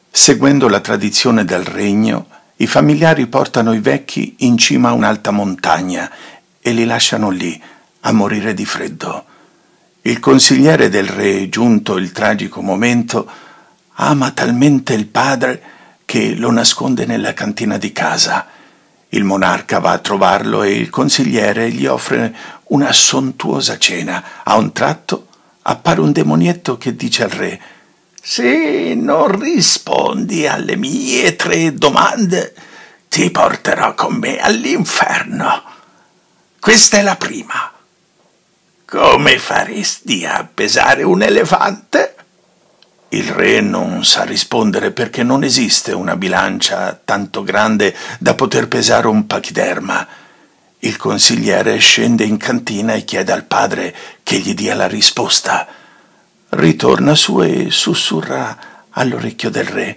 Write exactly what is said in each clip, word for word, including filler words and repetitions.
Seguendo la tradizione del regno, i familiari portano i vecchi in cima a un'alta montagna e li lasciano lì, a morire di freddo. Il consigliere del re, giunto il tragico momento, ama talmente il padre che lo nasconde nella cantina di casa. Il monarca va a trovarlo e il consigliere gli offre una sontuosa cena. A un tratto appare un demonietto che dice al re: «Se non rispondi alle mie tre domande, ti porterò con me all'inferno. Questa è la prima. Come faresti a pesare un elefante?» Il re non sa rispondere perché non esiste una bilancia tanto grande da poter pesare un pachiderma. Il consigliere scende in cantina e chiede al padre che gli dia la risposta. Ritorna su e sussurra all'orecchio del re: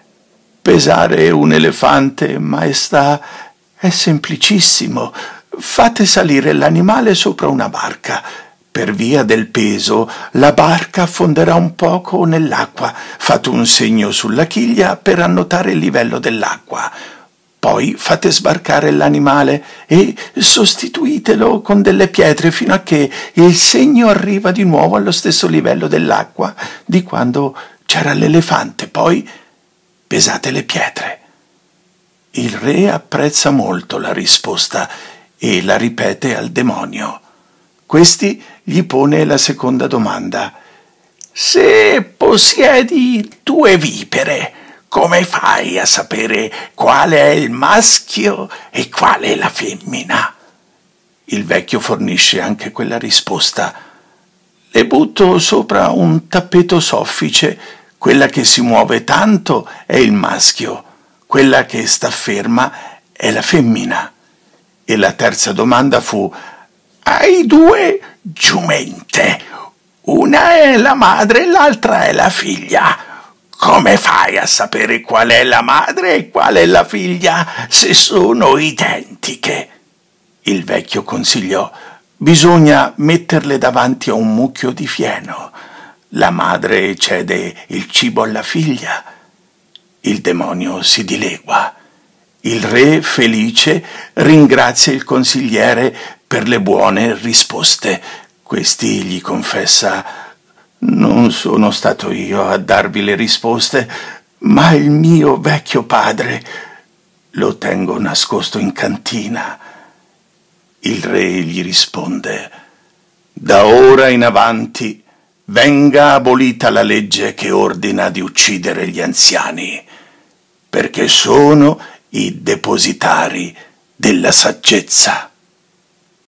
«Pesare un elefante, maestà, è semplicissimo. Fate salire l'animale sopra una barca. Per via del peso, la barca affonderà un poco nell'acqua. Fate un segno sulla chiglia per annotare il livello dell'acqua. Poi fate sbarcare l'animale e sostituitelo con delle pietre fino a che il segno arriva di nuovo allo stesso livello dell'acqua di quando c'era l'elefante. Poi pesate le pietre». Il re apprezza molto la risposta e la ripete al demonio. Questi gli pone la seconda domanda: «Se possiedi due vipere, come fai a sapere quale è il maschio e quale è la femmina?» Il vecchio fornisce anche quella risposta: «Le butto sopra un tappeto soffice. Quella che si muove tanto è il maschio, quella che sta ferma è la femmina». E la terza domanda fu: «Hai due giumente, una è la madre e l'altra è la figlia. Come fai a sapere qual è la madre e qual è la figlia se sono identiche?» Il vecchio consigliò: «Bisogna metterle davanti a un mucchio di fieno. La madre cede il cibo alla figlia». Il demonio si dilegua. Il re, felice, ringrazia il consigliere per le buone risposte. Questi gli confessa: «Non sono stato io a darvi le risposte, ma il mio vecchio padre. Lo tengo nascosto in cantina». Il re gli risponde: «Da ora in avanti venga abolita la legge che ordina di uccidere gli anziani, perché sono i depositari della saggezza».